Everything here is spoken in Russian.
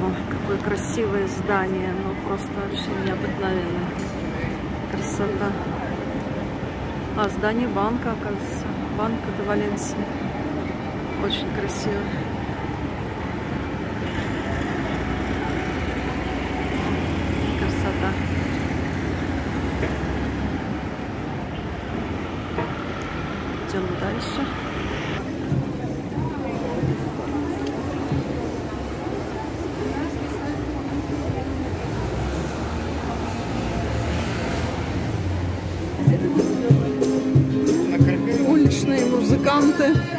какое красивое здание. Ну, просто вообще необыкновенное. Красота. А, здание банка, оказывается. Банка де Валенсия. Очень красиво. Красота. Идем дальше. Уличные музыканты.